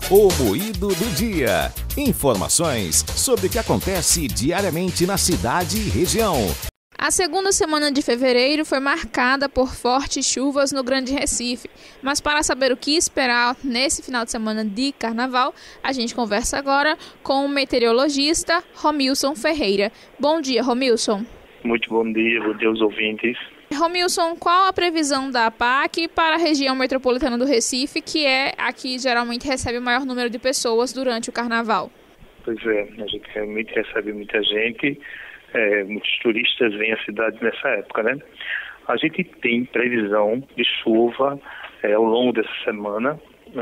O Moído do Dia. Informações sobre o que acontece diariamente na cidade e região. A segunda semana de fevereiro foi marcada por fortes chuvas no Grande Recife. Mas para saber o que esperar nesse final de semana de carnaval, a gente conversa agora com o meteorologista Romilson Ferreira. Bom dia, Romilson. Muito bom dia aos ouvintes. Romilson, qual a previsão da APAC para a região metropolitana do Recife, que é a que geralmente recebe o maior número de pessoas durante o carnaval? Pois é, a gente realmente recebe muita gente, muitos turistas vêm à cidade nessa época, né? A gente tem previsão de chuva ao longo dessa semana,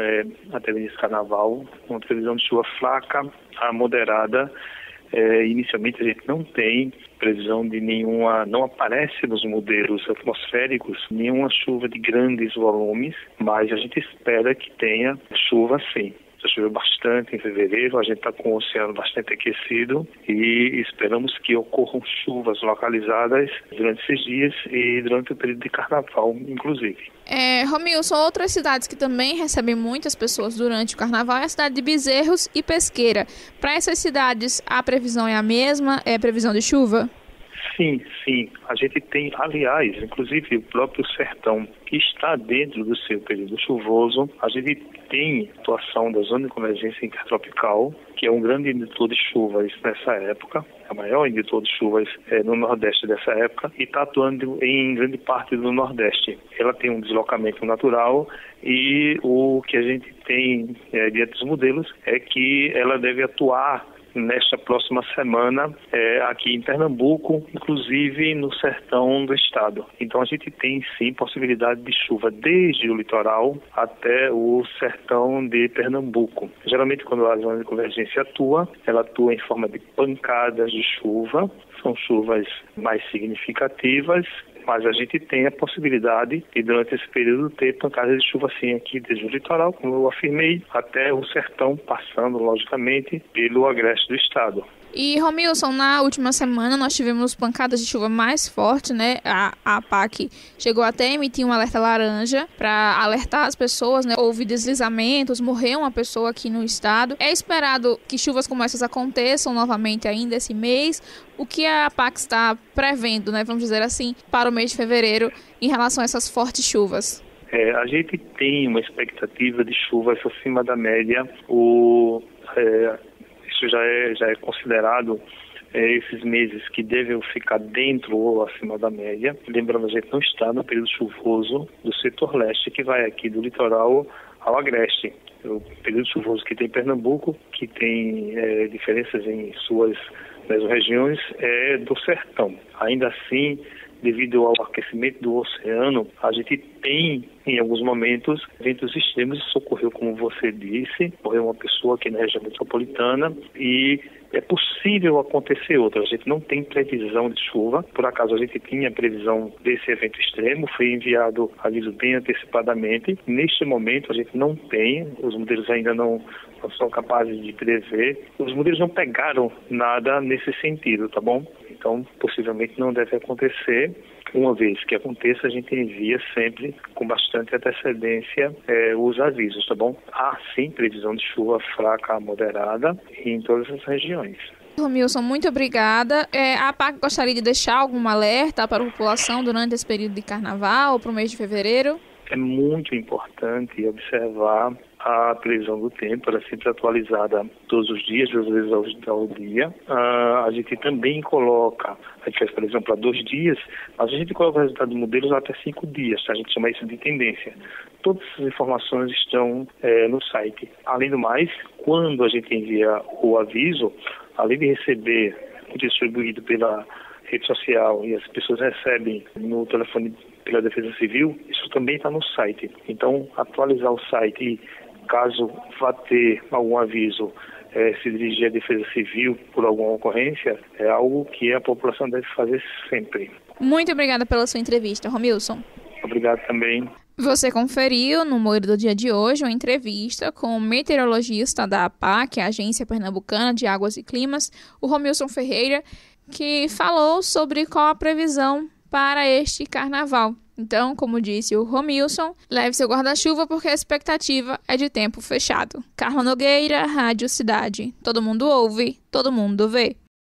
até o início do carnaval, uma previsão de chuva fraca a moderada. Inicialmente a gente não tem previsão de nenhuma, não aparece nos modelos atmosféricos nenhuma chuva de grandes volumes, mas a gente espera que tenha chuva sim. Já choveu bastante em fevereiro, a gente está com o oceano bastante aquecido e esperamos que ocorram chuvas localizadas durante esses dias e durante o período de carnaval, inclusive. Romilson, outras cidades que também recebem muitas pessoas durante o carnaval é a cidade de Bezerros e Pesqueira. Para essas cidades, a previsão é a mesma? É previsão de chuva? Sim. A gente tem, aliás, inclusive o próprio sertão, que está dentro do seu período chuvoso, a gente tem atuação da Zona de Convergência Intertropical, que é um grande indutor de chuvas nessa época, a maior indutor de chuvas no Nordeste dessa época, e está atuando em grande parte do Nordeste. Ela tem um deslocamento natural e o que a gente tem diante dos modelos é que ela deve atuar nesta próxima semana aqui em Pernambuco, inclusive no sertão do estado. Então a gente tem sim possibilidade de chuva desde o litoral até o sertão de Pernambuco. Geralmente quando a zona de convergência atua, ela atua em forma de pancadas de chuva, são chuvas mais significativas, mas a gente tem a possibilidade de, durante esse período, ter pancadas de chuva assim aqui desde o litoral, como eu afirmei, até o sertão, passando, logicamente, pelo agreste do estado. E, Romilson, na última semana nós tivemos pancadas de chuva mais fortes, né? A APAC chegou até a emitir um alerta laranja para alertar as pessoas, né? Houve deslizamentos, morreu uma pessoa aqui no estado. É esperado que chuvas como essas aconteçam novamente ainda esse mês. O que a APAC está prevendo, né? Vamos dizer assim, para o mês de fevereiro em relação a essas fortes chuvas? A gente tem uma expectativa de chuvas acima da média. Isso já é considerado esses meses que devem ficar dentro ou acima da média. Lembrando, a gente não está no período chuvoso do setor leste, que vai aqui do litoral ao agreste. O período chuvoso que tem em Pernambuco, que tem diferenças em suas regiões, é do sertão. Ainda assim, devido ao aquecimento do oceano, a gente tem, em alguns momentos, ventos extremos. Isso ocorreu, como você disse, morreu uma pessoa aqui na região metropolitana e é possível acontecer outra. A gente não tem previsão de chuva. Por acaso, a gente tinha previsão desse evento extremo, foi enviado aviso bem antecipadamente. Neste momento, a gente não tem, os modelos ainda não são capazes de prever. Os modelos não pegaram nada nesse sentido, tá bom? Então, possivelmente não deve acontecer. Uma vez que aconteça, a gente envia sempre com bastante antecedência os avisos, tá bom? Há sim previsão de chuva fraca a moderada em todas as regiões. Romilson, muito obrigada. A APAC gostaria de deixar algum alerta para a população durante esse período de carnaval, para o mês de fevereiro? É muito importante observar a previsão do tempo, ela é sempre atualizada todos os dias, 2 vezes ao dia. A gente também coloca, a gente faz previsão para 2 dias, mas a gente coloca o resultado de modelos até 5 dias, a gente chama isso de tendência. Todas essas informações estão no site. Além do mais, quando a gente envia o aviso, além de receber distribuído pela rede social e as pessoas recebem no telefone pela Defesa Civil, isso também está no site. Então, atualizar o site e, caso vá ter algum aviso, se dirigir à Defesa Civil por alguma ocorrência, é algo que a população deve fazer sempre. Muito obrigada pela sua entrevista, Romilson. Obrigado também. Você conferiu no Moído do Dia de hoje uma entrevista com o meteorologista da APAC, a Agência Pernambucana de Águas e Climas, o Romilson Ferreira, que falou sobre qual a previsão para este carnaval. Então, como disse o Romilson, leve seu guarda-chuva porque a expectativa é de tempo fechado. Carla Nogueira, Rádio Cidade. Todo mundo ouve, todo mundo vê.